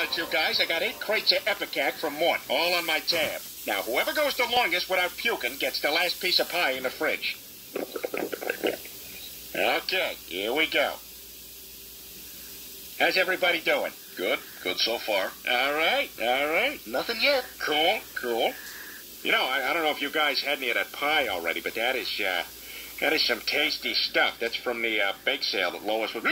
it, you guys. I got 8 crates of Ipecac from Mort, all on my tab. Now, whoever goes the longest without puking gets the last piece of pie in the fridge. Okay, here we go. How's everybody doing? Good so far. All right. Nothing yet. Cool. You know, I don't know if you guys had any of that pie already, but that is some tasty stuff. That's from the bake sale that Lois was...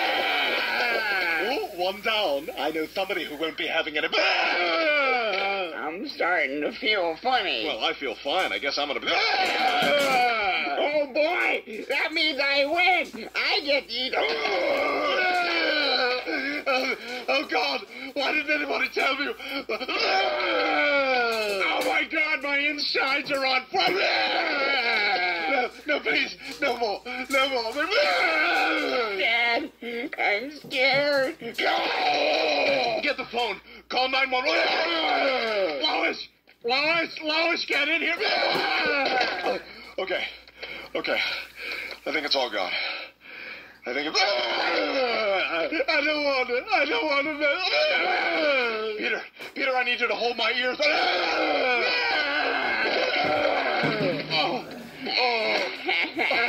Oh, one down. I know somebody who won't be having it. I'm starting to feel funny. Well, I feel fine. I guess I'm gonna be... Oh, boy! That means I win! I get to eat... Oh, God! Why didn't anybody tell me? Oh, my God, my insides are on fire! No, please, no more. Dad, I'm scared. Get the phone. Call 911. Lois, get in here! Okay. I think it's all gone. I think it's... I don't want it. Peter, I need you to hold my ears. Oh,